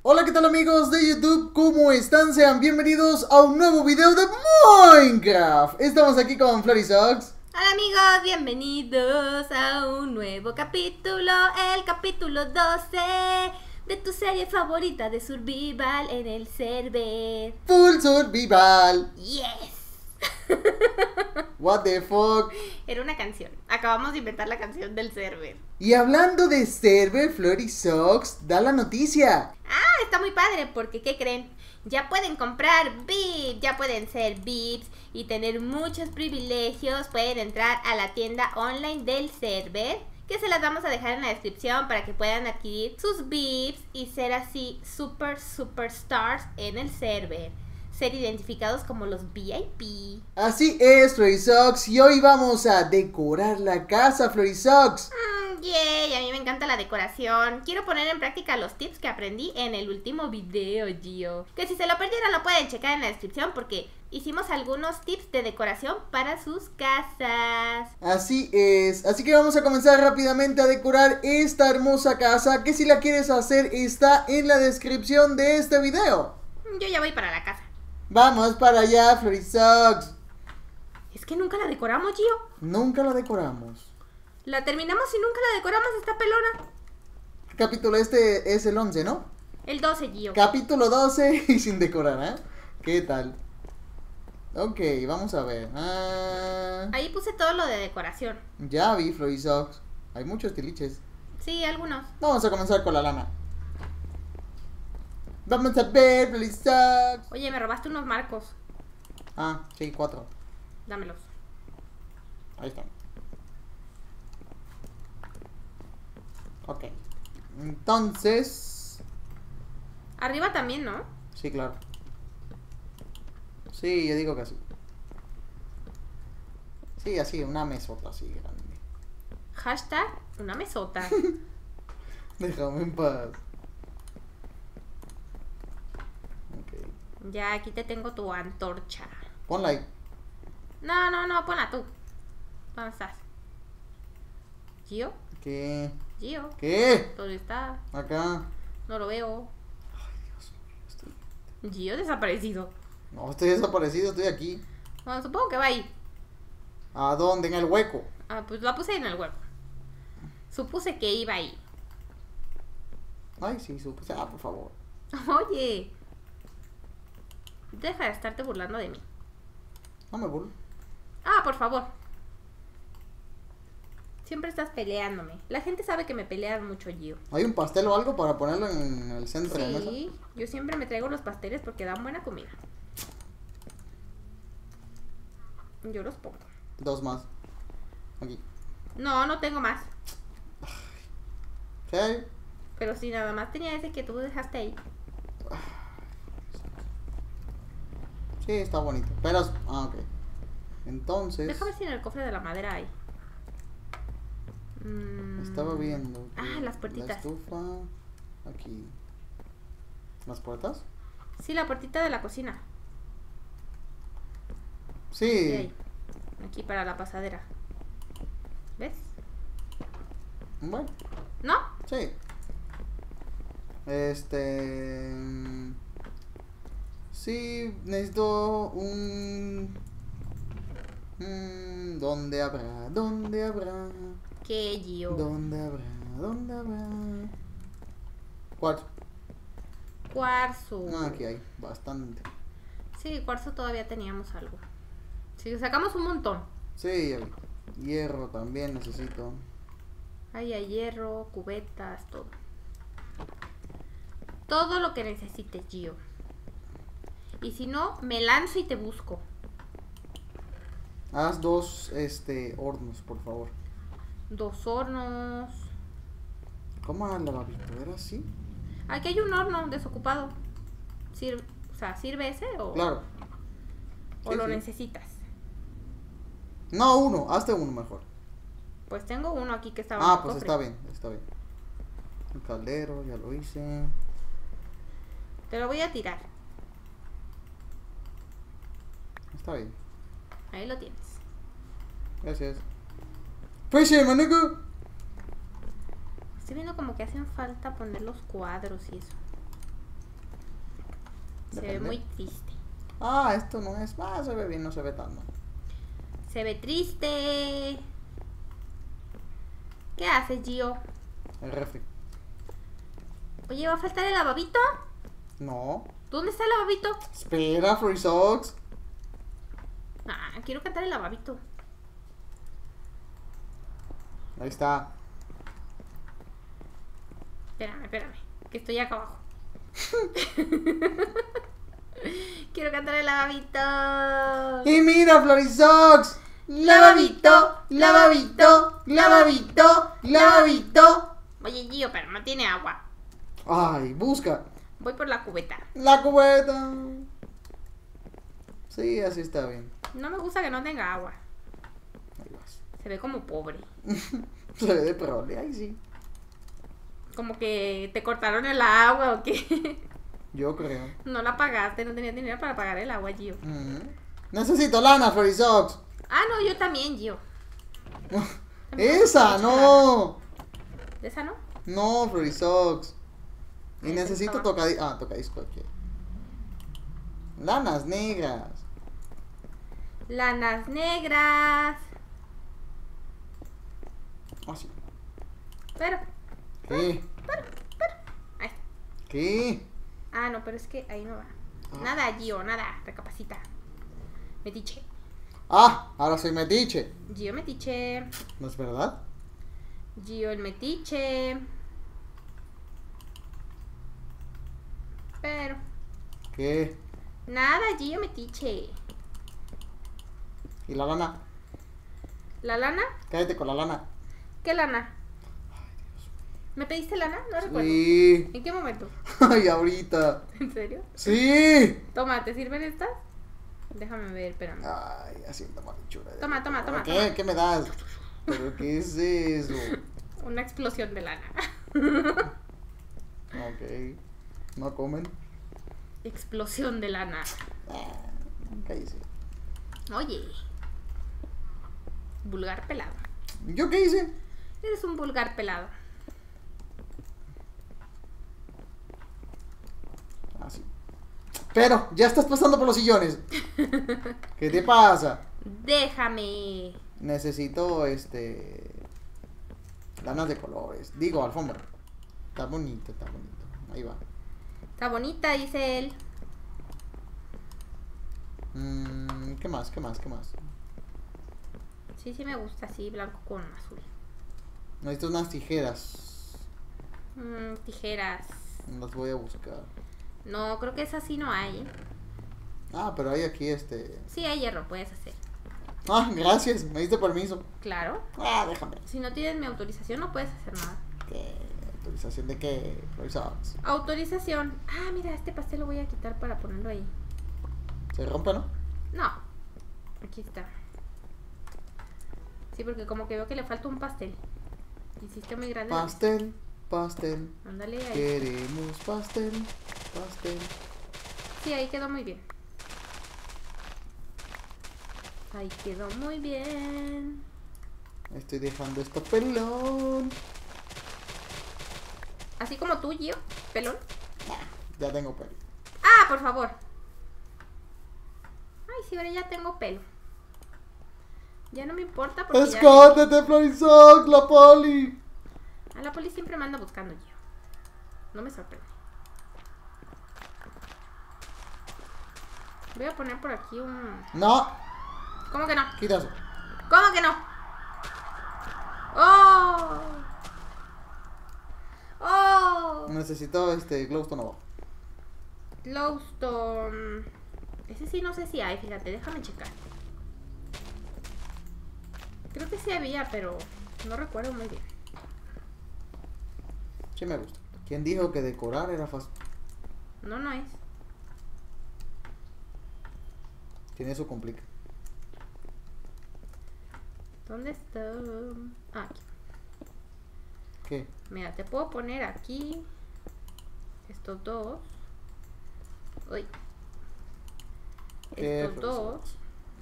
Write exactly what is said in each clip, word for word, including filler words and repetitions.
Hola, ¿qué tal amigos de YouTube? ¿Cómo están? Sean bienvenidos a un nuevo video de Minecraft. Estamos aquí con Florisox. Hola amigos, bienvenidos a un nuevo capítulo, el capítulo doce de tu serie favorita de Survival en el server. Full Survival. Yes. What the fuck. Era una canción, acabamos de inventar la canción del server. Y hablando de server, Florisox da la noticia. Ah, está muy padre porque ¿qué creen? Ya pueden comprar V I P, ya pueden ser V I Ps y tener muchos privilegios. Pueden entrar a la tienda online del server, que se las vamos a dejar en la descripción para que puedan adquirir sus V I Ps y ser así super superstars en el server. Ser identificados como los V I P. Así es, Florisox, y hoy vamos a decorar la casa, Florisox. Mm, yay, a mí me encanta la decoración. Quiero poner en práctica los tips que aprendí en el último video, Gio. Que si se lo perdieron lo pueden checar en la descripción porque hicimos algunos tips de decoración para sus casas. Así es, así que vamos a comenzar rápidamente a decorar esta hermosa casa, que si la quieres hacer está en la descripción de este video. Yo ya voy para la casa. Vamos para allá, Florisox. Es que nunca la decoramos, Gio. Nunca la decoramos. La terminamos y nunca la decoramos, esta pelona. Capítulo este es el once, ¿no? El doce, Gio. Capítulo doce y sin decorar, ¿eh? ¿Qué tal? Ok, vamos a ver. Ah, Ahí puse todo lo de decoración. ya vi, Florisox. Hay muchos tiliches. Sí, algunos. Vamos a comenzar con la lana. Vamos a ver, Florisox. Oye, me robaste unos marcos. Ah, sí, cuatro. Dámelos. Ahí están. Ok. Entonces... Arriba también, ¿no? Sí, claro. Sí, yo digo que sí. Sí, así, una mesota así grande. Hashtag una mesota. Déjame en paz. Ok. Ya, aquí te tengo tu antorcha. Ponla ahí. No, no, no, ponla tú. ¿Dónde estás? ¿Gio? ¿Qué? ¿Gio? ¿Qué? ¿Dónde está? Acá. No lo veo. Ay, Dios mío, estoy... ¿Gio desaparecido? No, estoy desaparecido, estoy aquí. Bueno, supongo que va ahí. ¿A dónde? En el hueco. Ah, pues la puse en el hueco. Supuse que iba ahí. Ay, sí, supuse. Ah, por favor. Oye. Deja de estarte burlando de mí. No me burlo. Ah, por favor. Siempre estás peleándome. La gente sabe que me pelean mucho, Gio. ¿Hay un pastel o algo para ponerlo en el centro de la mesa? Sí, yo siempre me traigo los pasteles porque dan buena comida. Yo los pongo. Dos más. Aquí. No, no tengo más. ¿Sí? Pero si nada más tenía ese que tú dejaste ahí. Sí, está bonito. Pero... Ah, ok. Entonces... Déjame ver si en el cofre de la madera hay. Mm. Estaba viendo. que Ah, las puertitas. La estufa... Aquí. ¿Las puertas? Sí, la puertita de la cocina. Sí. Sí, ahí. Aquí para la pasadera. ¿Ves? Bueno, ¿No? sí. Este... mm, Sí, necesito un... mm, ¿Dónde habrá? ¿Dónde habrá? ¿Qué, Gio? ¿Dónde habrá? ¿Dónde habrá? Cuarzo. Cuarzo. Ah, aquí hay bastante. Sí, cuarzo todavía teníamos algo. Sí, sacamos un montón. Sí, hierro también necesito. Ahí hay hierro, cubetas, todo. Todo lo que necesites, Gio. Y si no, me lanzo y te busco. Haz dos, este, hornos, por favor. Dos hornos. ¿Cómo la lavabito? ¿Era así? Aquí hay un horno desocupado. Sir- o sea, ¿sirve ese o, Claro. o Sí, lo sí. necesitas? No, uno, hazte uno mejor. Pues tengo uno aquí que estaba en Ah, el pues cofre. está bien, está bien. El caldero, ya lo hice. Te lo voy a tirar. Está bien. Ahí lo tienes. Gracias. Pues, manego. Estoy viendo como que hacen falta poner los cuadros y eso. Se Depende. ve muy triste. Ah, esto no es. Ah, se ve bien, no se ve tan mal. Se ve triste. ¿Qué haces, Gio? El refri. Oye, ¿va a faltar el lavabito? No. ¿Dónde está el lavabito? Espera, Free Socks. Ah, quiero cantar el lavabito. Ahí está. Espérame, espérame, que estoy acá abajo. Quiero cantar el lavabito. Y mira, Florisox. Lavabito, lavabito, lavabito, lavabito. Oye, Gio, pero no tiene agua. Ay, busca. Voy por la cubeta. La cubeta. Sí, así está bien. No me gusta que no tenga agua. Ahí vas. Se ve como pobre. Se ve de prole, ahí sí. Como que te cortaron el agua o qué. Yo creo. No la pagaste, no tenía dinero para pagar el agua, Gio. Ujú. Necesito lana, Florisox. Ah, no, yo también, Gio. Esa, no. ¿De esa no? No, Florisox. Y Ahí necesito está. tocadiscos. Ah, tocadiscos aquí. Lanas negras. Lanas negras. Ah, sí. Pero, ¿Qué? ahí está. ¿Qué? Ah, no, pero es que ahí no va. Ah. Nada, Gio, nada. Recapacita. Metiche. Ah, ahora soy metiche. Gio metiche. ¿No es verdad? Gio el metiche. Pero, ¿Qué? nada, Gio metiche. ¿Y la lana? ¿La lana? Cállate con la lana. ¿Qué lana? ¿Me pediste lana? No recuerdo. Sí. ¿En qué momento? Ay, ahorita. ¿En serio? Sí. Toma, ¿te sirven estas? Déjame ver, espérame. Ay, haciendo malichura. Toma, toma, toma, ¿Qué? toma. ¿Qué me das? ¿Pero qué es eso? Una explosión de lana. Ok. ¿No comen? Explosión de lana. Ah, cállese. Oye. Vulgar pelado. ¿Yo qué hice? Eres un vulgar pelado. Ah, sí. Pero, ya estás pasando por los sillones. ¿Qué te pasa? Déjame. Necesito, este... lanas de colores. Digo, alfombra. Está bonito, está bonito. Ahí va. Está bonita, dice él. Mm, ¿Qué más? ¿Qué más? ¿Qué más? Sí, sí me gusta así, blanco con azul. Necesito unas tijeras. Mm, tijeras. Las voy a buscar. No, creo que esas sí no hay. ¿eh? Ah, pero hay aquí este... Sí hay hierro, puedes hacer. Ah, gracias. Me diste permiso. Claro. Ah, déjame. Si no tienes mi autorización no puedes hacer nada. ¿Qué? ¿Autorización de qué? Florisox. Autorización. Ah, mira, este pastel lo voy a quitar para ponerlo ahí. ¿Se rompe, no? No. Aquí está. Sí, porque como que veo que le falta un pastel. Hiciste muy grande. Pastel, pastel. Ándale ahí. Queremos pastel, pastel. Sí, ahí quedó muy bien. Ahí quedó muy bien. Estoy dejando esto pelón. Así como tú, Gio, pelón. Ya tengo pelo. Ah, por favor. Ay, sí, ahora ya tengo pelo. Ya no me importa porque ya... ¡Escóndete, Florisox, la poli! A la poli siempre me anda buscando, Gio. No me sorprende. Voy a poner por aquí un... No, ¿Cómo que no? quita eso. ¿Cómo que no? ¡Oh! ¡Oh! Necesito este glowstone abajo. Glowstone. Ese sí no sé si hay, fíjate, déjame checar. Creo que sí había, pero no recuerdo muy bien. Sí me gusta. ¿Quién dijo que decorar era fácil? No, no es. Tiene eso complica. ¿Dónde está? Ah, aquí. ¿Qué? Mira, te puedo poner aquí estos dos. Uy. ¿Qué, Estos dos. Florisox?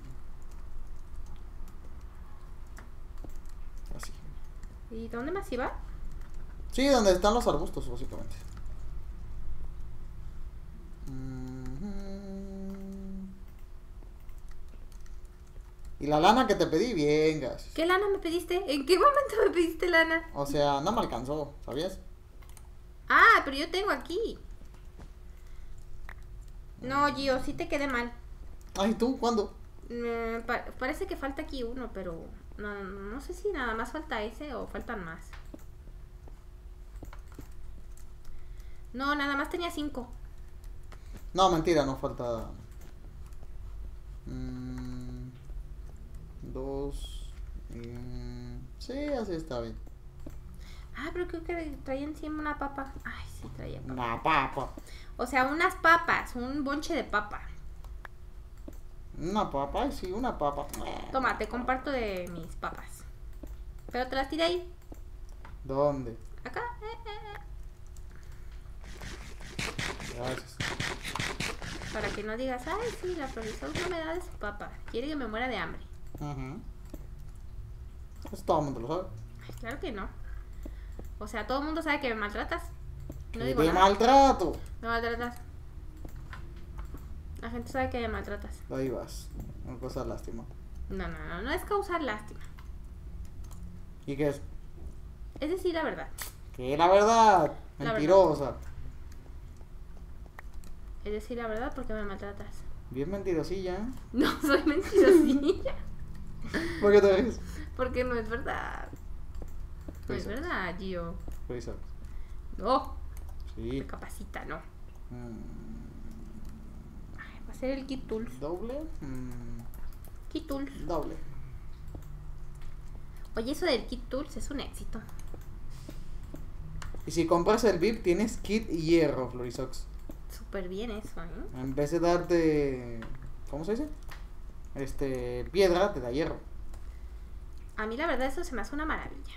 Así. ¿Y dónde más iba? Sí, donde están los arbustos, básicamente. Mhm. Y la lana que te pedí, bien, gas. ¿Qué lana me pediste? ¿En qué momento me pediste lana? O sea, no me alcanzó, ¿sabías? Ah, pero yo tengo aquí. No, Gio, sí te quedé mal. Ay, ¿tú? ¿Cuándo? Me pa- parece que falta aquí uno, pero no, no sé si nada más falta ese o faltan más. No, nada más tenía cinco. No, mentira, no falta... Mm, dos... mm, sí, así está bien. Ah, pero creo que traía encima una papa. Ay, sí, traía papa. Una papa. O sea, unas papas, un bonche de papa. Una papa, sí, una papa. Toma, te comparto de mis papas. Pero te las tiré ahí. ¿Dónde? Acá. Eh, eh, eh. Gracias. Para que no digas, ay, sí, la Florisol no me da de su papa. Quiere que me muera de hambre. Ujú. Eso todo el mundo lo sabe. Ay, claro que no. O sea, todo el mundo sabe que me maltratas. No Que digo te nada. maltrato. Me maltratas. La gente sabe que me maltratas. Ahí vas. Una cosa lástima. No, no, no, no es causar lástima. ¿Y qué es? Es decir la verdad. Que la verdad. La Mentirosa. Es decir la verdad porque me maltratas. Bien mentirosilla, ¿eh? No soy mentirosilla. ¿Por qué te ríes? Porque no es verdad. No es Risas. verdad, Gio. Risas. No, Sí. me capacita, no. Mm, Ay, va a ser el Kit Tools. ¿Doble? Mm, Kit Tools. doble. Oye, eso del Kit Tools es un éxito. Y si compras el V I P, tienes kit hierro, Florisox. Súper bien eso, ¿eh? En vez de darte... ¿Cómo se dice? Este... Piedra, te da hierro. A mí la verdad eso se me hace una maravilla.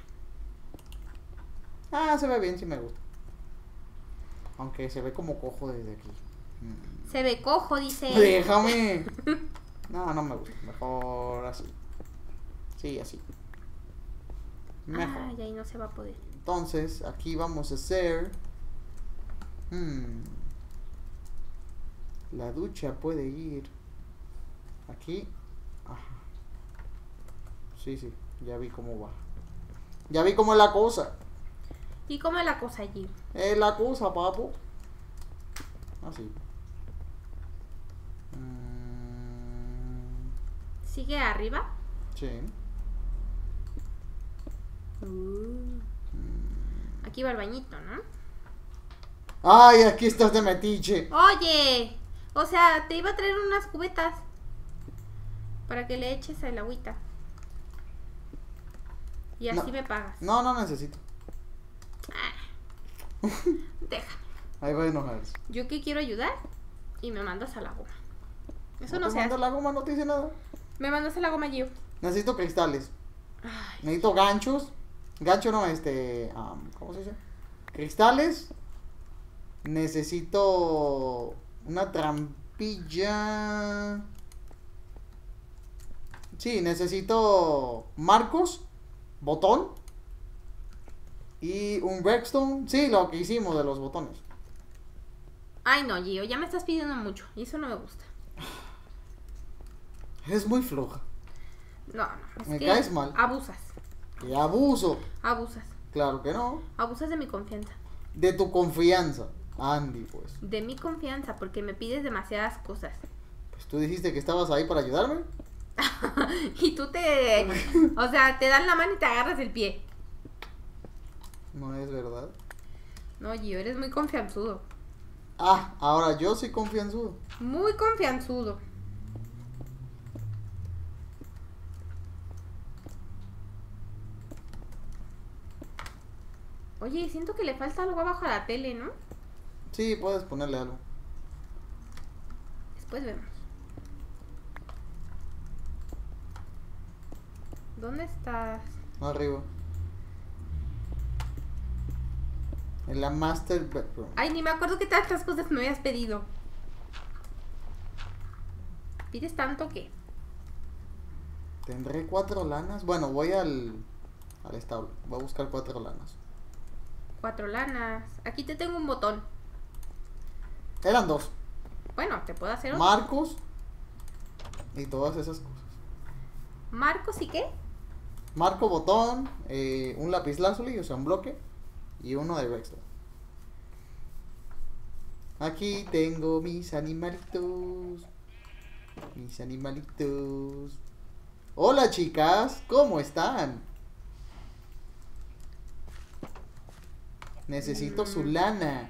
Ah, se ve bien, sí me gusta. Aunque se ve como cojo desde aquí. Mm. Se ve cojo, dice. Déjame. No, no me gusta. Mejor así. Sí, así. Mejor. Ay, ahí no se va a poder. Entonces, aquí vamos a hacer... Hmm. La ducha puede ir... Aquí. Ajá. Sí, sí. Ya vi cómo va. Ya vi cómo es la cosa. ¿Y cómo es la cosa allí? Es la cosa, papu. Así. Mm, ¿Sigue arriba? sí. Uh. Aquí va el bañito, ¿no? Ay, aquí estás de metiche. Oye, o sea, te iba a traer unas cubetas para que le eches el agüita. Y así No. me pagas. No, no necesito. Ah. Deja. Ahí va a enojarse. Yo que quiero ayudar y me mandas a la goma. Eso no, te se manda hace. la goma, no te dice nada. Me mandas a la goma, Gio. Necesito cristales. Ay, Necesito ganchos. Gancho no, este... um, ¿cómo se dice? Cristales. Necesito una trampilla. Sí, necesito marcos, botón y un redstone. Sí, lo que hicimos de los botones. Ay, no, Gio, ya me estás pidiendo mucho y eso no me gusta. Eres muy floja. No, no, es Me que caes mal. abusas, Y abuso. abusas, Claro que no. abusas de mi confianza. De tu confianza. Andy, pues. De mi confianza, porque me pides demasiadas cosas. Pues tú dijiste que estabas ahí para ayudarme. Y tú te... O sea, te dan la mano y te agarras el pie. No es verdad. No, Gio, eres muy confianzudo. Ah, ahora yo soy confianzudo. Muy confianzudo. Oye, siento que le falta algo abajo a la tele, ¿no? Sí, puedes ponerle algo. Después vemos. ¿Dónde estás? Arriba. En la master bedroom. Ay, ni me acuerdo qué tantas cosas me habías pedido. ¿Pides tanto que? Tendré cuatro lanas. Bueno, voy al, al establo. Voy a buscar cuatro lanas. Cuatro lanas. Aquí te tengo un botón. Eran dos. Bueno, te puedo hacer otro. Marcos y todas esas cosas. ¿Marcos y qué? Marco botón, eh, un lapislázuli, o sea, un bloque, y uno de Rexo. Aquí tengo mis animalitos. Mis animalitos. Hola chicas, ¿cómo están? Necesito Mm. su lana.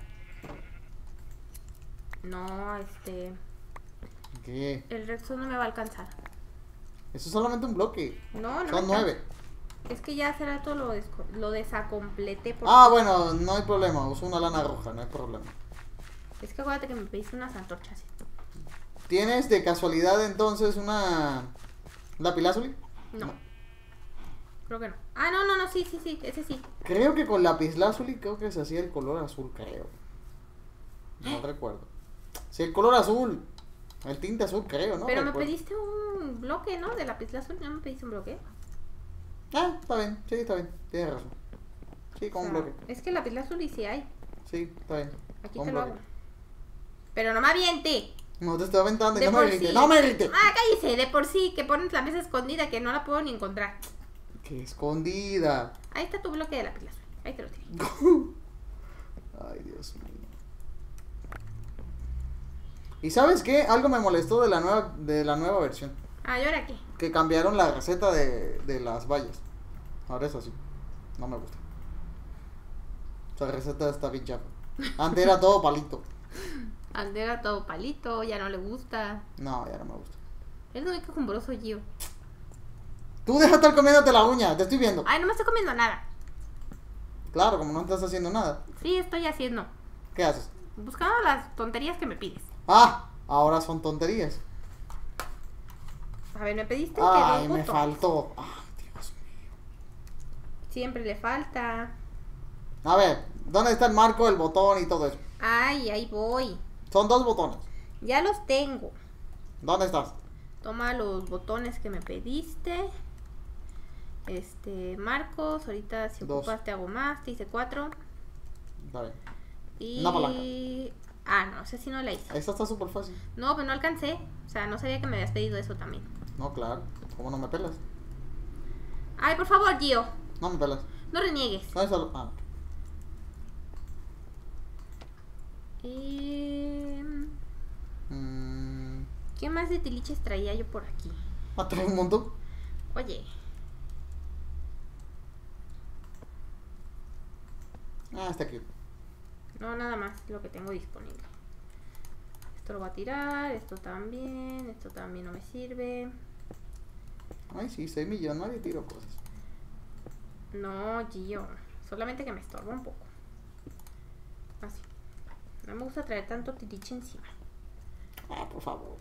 No, este... ¿Qué? El Rexo no me va a alcanzar. Eso es solamente un bloque. No, no. Son me nueve. alcanza. Es que ya hace rato lo, desco- lo desacompleté. Porque... Ah, bueno, no hay problema. Uso una lana roja, no hay problema. Es que acuérdate que me pediste unas antorchas. ¿Tienes de casualidad entonces una lapislázuli? No. No. Creo que no. Ah, no, no, no, sí, sí, sí, ese sí. Creo que con lapislázuli creo que se hacía el color azul, creo. No recuerdo. Sí, el color azul. El tinte azul, creo, ¿no? Pero me Recuerdo. pediste un bloque, ¿no? De lapislázuli, ¿no me pediste un bloque? Ah, está bien, sí, está bien. Tienes razón. Sí, con O un sea, bloque. es que lapislázuli sí hay. Sí, está bien. Aquí con te un lo bloque. hago. Pero no me aviente. No te estoy aventando, De no me por grites, sí. no me grites. Ah, cállese, de por sí, que pones la mesa escondida que no la puedo ni encontrar. Qué escondida. Ahí está tu bloque de lapislázuli. Ahí te lo tiré. Ay, Dios mío. ¿Y sabes qué? Algo me molestó de la nueva, de la nueva versión. Ah, ¿y ahora qué? Que cambiaron la receta de, de las vallas. Ahora es así. No me gusta. Esa receta está bien chafa. Antes era todo palito. Antes era todo palito, ya no le gusta. No, ya no me gusta. Es muy quejumbroso, Gio. Tú deja de estar comiéndote la uña, te estoy viendo. Ay, no me estoy comiendo nada. Claro, como no estás haciendo nada. Sí, estoy haciendo. ¿Qué haces? Buscando las tonterías que me pides. Ah, ahora son tonterías. A ver, me pediste que Ay, dos me botones. faltó. Ay, Dios mío. Siempre le falta. A ver, ¿dónde está el marco, el botón y todo eso? Ay, ahí voy. Son dos botones. Ya los tengo. ¿Dónde estás? Toma los botones que me pediste. Este, Marcos, ahorita si Dos. ocupas te hago más, te hice cuatro. Está bien. Y... Una palanca. Ah, no, esa sí no la hice. Esta está súper fácil. No, pues no alcancé. O sea, no sabía que me habías pedido eso también. No, claro. ¿Cómo no me pelas? Ay, por favor, Gio, No me pelas. no reniegues. No es solo. Ah. Eh, Mm, ¿Qué más de tiliches traía yo por aquí? ah, trae un montón. Oye, Ah, está aquí. no, nada más lo que tengo disponible. Esto lo voy a tirar, esto también, esto también no me sirve. Ay, sí, soy millonario y tiro cosas. No, Gio, solamente que me estorba un poco. Así. No me gusta traer tanto tiliche encima. Ah, por favor.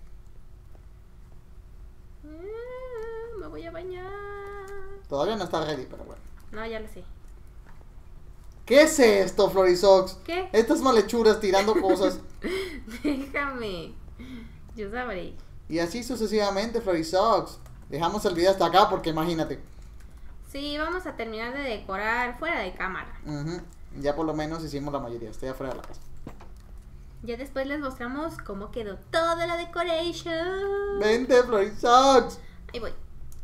Ah, me voy a bañar. Todavía no está ready, pero bueno. No, ya lo sé. ¿Qué es esto, Florisox? ¿Qué? Estas malhechuras tirando cosas. Déjame. Yo sabré. Y así sucesivamente, Florisox. Dejamos el video hasta acá porque imagínate. Sí, vamos a terminar de decorar fuera de cámara. Ujú. Ya por lo menos hicimos la mayoría. Estoy afuera de la casa. Ya después les mostramos cómo quedó toda la decoration. Vente, Florisox. Ahí voy.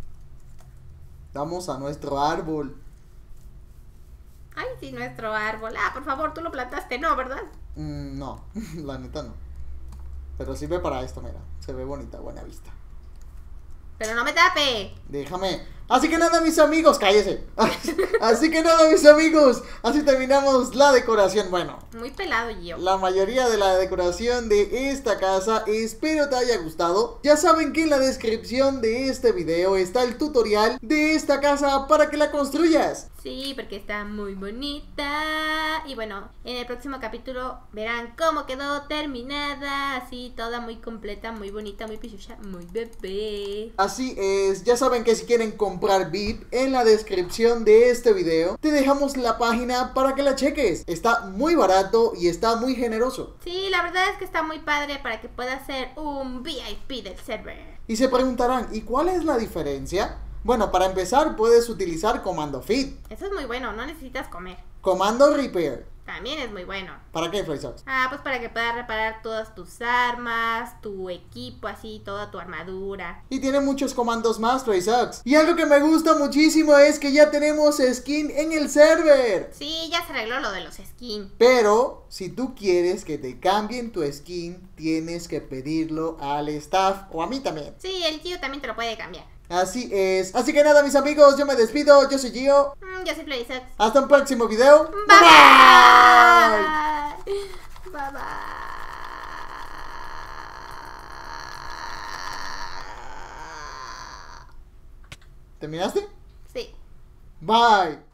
Vamos a nuestro árbol. Ay, sí, nuestro árbol. Ah, por favor, tú lo plantaste, ¿no? ¿Verdad? Mm, no, la neta no. Pero sirve para esto, mira. Se ve bonita, buena vista. Pero no me tape. Déjame. Así que nada, mis amigos, cállese. Así que nada, mis amigos. Así terminamos la decoración. Bueno, Muy pelado, Gio. la mayoría de la decoración de esta casa. Espero te haya gustado. Ya saben que en la descripción de este video está el tutorial de esta casa para que la construyas. Sí, porque está muy bonita. Y bueno, en el próximo capítulo verán cómo quedó terminada. Así, toda muy completa, muy bonita, muy pichucha, muy bebé. Así es, ya saben que si quieren comprar V I P, en la descripción de este video te dejamos la página para que la cheques. Está muy barato y está muy generoso. Sí, la verdad es que está muy padre para que puedas ser un V I P del server. Y se preguntarán, ¿y cuál es la diferencia? Bueno, para empezar puedes utilizar comando feed. Eso es muy bueno, no necesitas comer. Comando Repair. También es muy bueno. ¿Para qué, Freysox? Ah, pues para que puedas reparar todas tus armas, tu equipo, así, toda tu armadura. Y tiene muchos comandos más, Freysox. Y algo que me gusta muchísimo es que ya tenemos skin en el server. Sí, ya se arregló lo de los skins. Pero, si tú quieres que te cambien tu skin, tienes que pedirlo al staff o a mí también. Sí, el Gio también te lo puede cambiar. Así es. Así que nada, mis amigos, yo me despido. Yo soy Gio. Mm, yo soy Florisox. Hasta un próximo video. Bye bye. Bye bye. ¿Terminaste? Sí. Bye.